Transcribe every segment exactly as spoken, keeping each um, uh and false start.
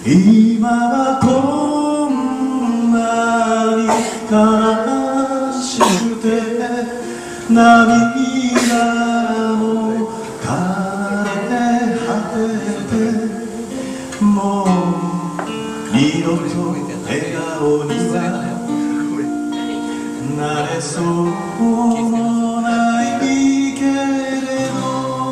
今はこんなに悲しくて涙も枯れ果ててもう二度と笑顔にはなれそうもないけれど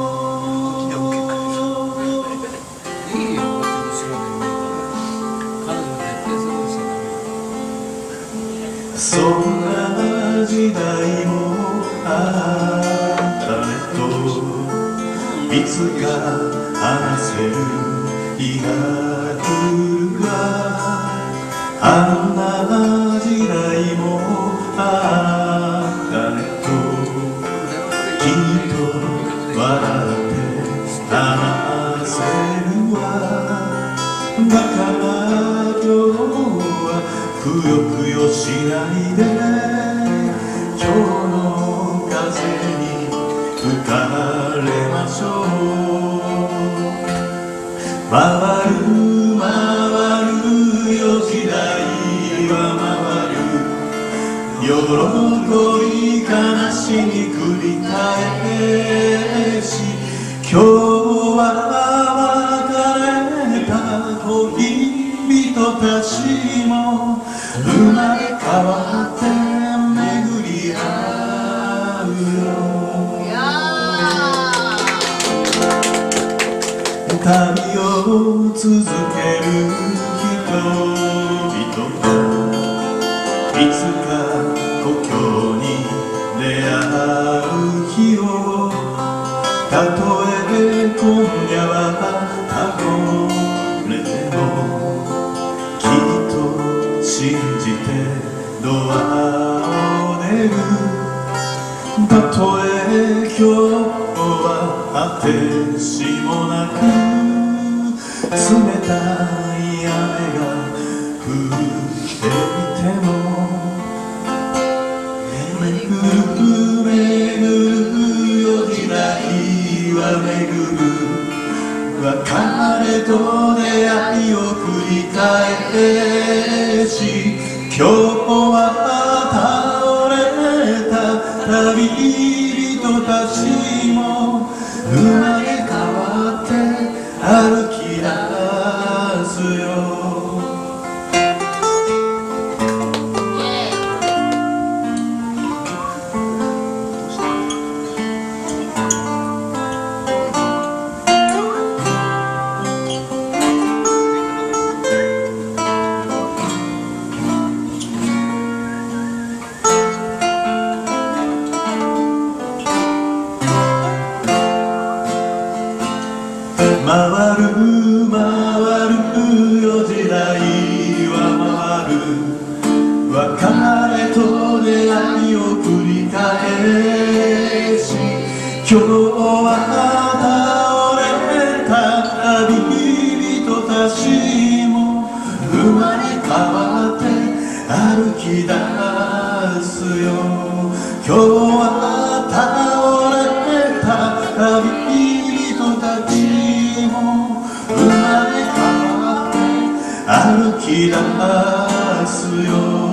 そんな時代もあったねといつか話せる日が来るわあんな時代もあったねときっと笑って話せるわだから今日はくよくよしないで今日の風に吹かれましょう回る回るよ時代は回る喜び悲しみ繰り返し今日は別れた恋人たちも生まれ変わって巡り合うよ旅を続ける人々がいつか故郷に出会う日をたとえ今夜は倒れてもきっと信じてドアを出るたとえ今日は果てしもなく冷たい雨が降っていても巡る巡るよ時代は巡る別れと出会いを繰り返し今日は倒れた旅人たちも生まれ変わって歩き出すよ回る回るよ時代は回る別れと出会いを繰り返し今日は倒れた旅人たちも生まれ変わって歩き出すよ今日は倒れた旅人たち生まれ変わって歩き出すよ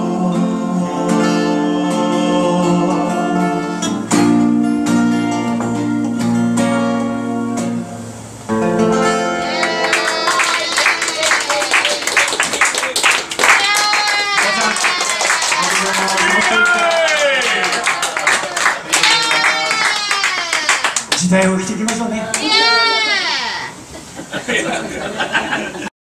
時代を生きていきましょうね。